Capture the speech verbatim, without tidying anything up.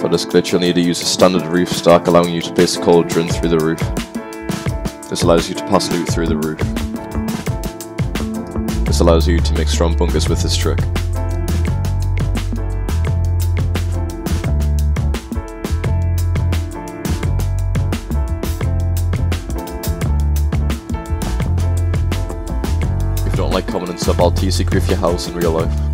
For this glitch, you'll need to use a standard roof stack, allowing you to place a cauldron through the roof. This allows you to pass loot through the roof. This allows you to make strong bunkers with this trick. If you don't like common and sub, I'll T C grief your house in real life.